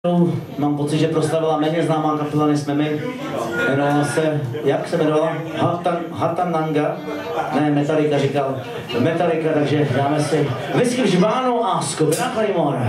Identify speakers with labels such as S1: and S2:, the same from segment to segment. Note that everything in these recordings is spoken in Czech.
S1: Mám pocit, že proslavila méně známá kapela než jsme my. Jmenovala se, jak se jmenovala? Hatananga? Ne, Metallica říkal. Metallica, takže dáme si whisky v žbánu a skupina Claymore.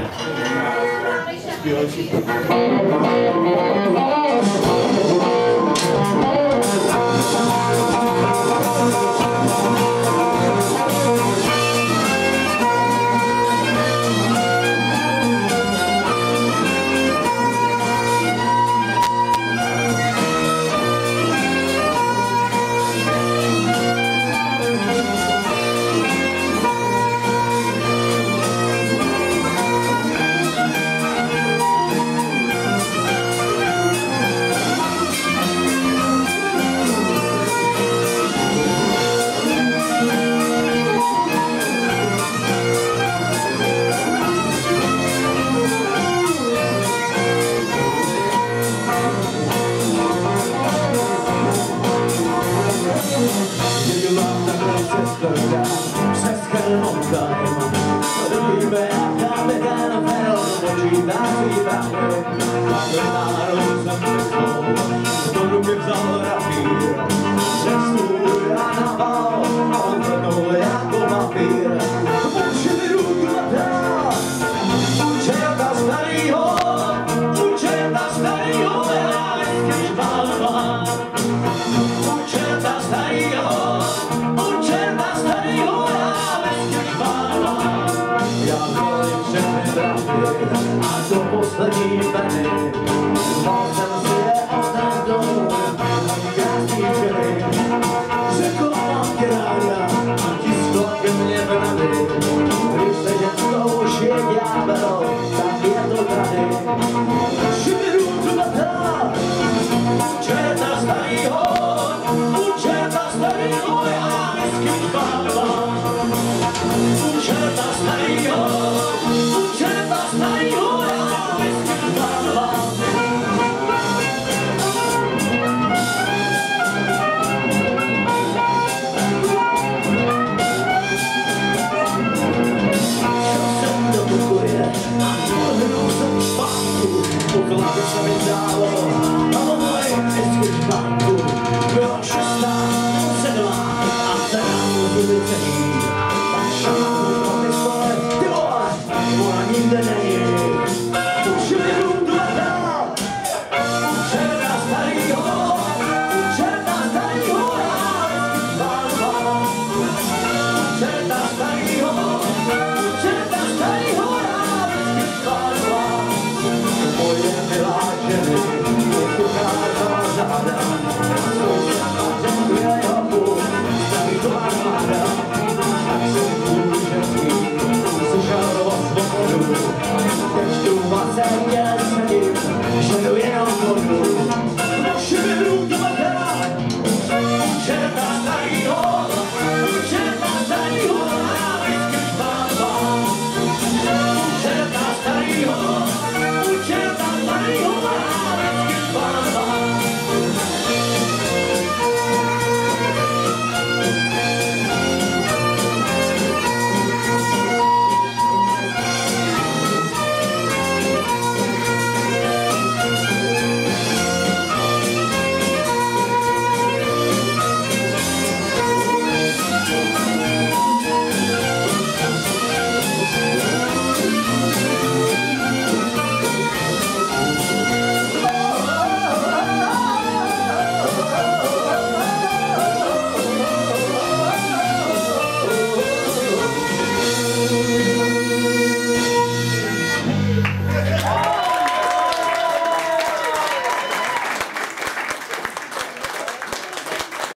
S2: Přes krvnou dajem Líbe a káme ten fel Počítá si váhy Takhle národ jsem přesnou Do ruky vzal rapír Přestůj a naval A on vrnul jako papír Půjče mi ruku letá Učeta starýho Učeta starýho Já vždycky žbálva Učeta starýho až do poslední peny. Zval jsem si je odnést domů, krásný ženy. Řekl mám tě ráda a tiskla ke mně brady. Když se ženskou už je ďábel, tak je to tady. Šibiru zlatá, učeta starýho, učeta starýho, já vždycky žbálva. Učeta starýho, Okolo by se mi zdálo,